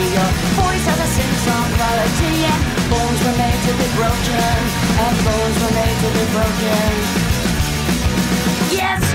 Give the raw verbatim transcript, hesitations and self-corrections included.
Your voice has a sing-song quality, and bones were made to be broken, and bones were made to be broken. Yes!